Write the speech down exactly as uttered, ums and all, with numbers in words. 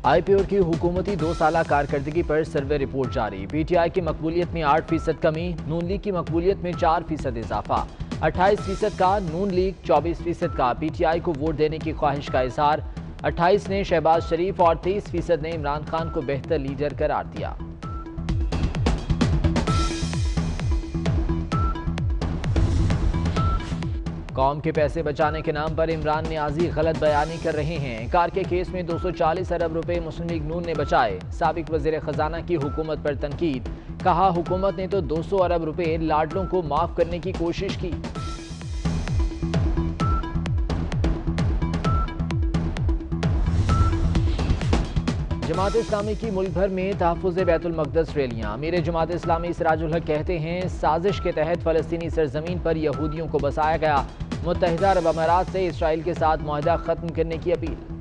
IPO की हुकूमती दो साल कारकर्दगी पर सर्वे रिपोर्ट जारी। पीटीआई की मकबूलियत में आठ फीसद कमी, नून लीग की मकबूलियत में चार फीसद इजाफा। अट्ठाईस फीसद का नून लीग, चौबीस फीसद का पीटीआई को वोट देने की ख्वाहिश का इजहार। अट्ठाईस ने शहबाज शरीफ और तेईस फीसद ने इमरान खान को बेहतर लीडर करार दिया। कौम के पैसे बचाने के नाम पर इमरान नियाजी गलत बयानी कर रहे हैं। कार के केस में दो सौ चालीस अरब रुपए मुस्लिम लीग नून ने बचाए। साबिक वजीर खजाना की हुकूमत पर तनकीद, कहा हुकूमत ने तो दो सौ अरब रुपए लाडलों को माफ करने की कोशिश की। जमात इस्लामी की मुल्क भर में तहफ़्फ़ुज़ बैतुल मक़दस रैलियाँ। अमीर जमात इस्लामी सिराजुल हक कहते हैं साजिश के तहत फ़लस्तीनी सरजमीन पर यहूदियों को बसाया गया। मुत्तहिदा अरब अमारात से इसराइल के साथ मुआहदा खत्म करने की अपील।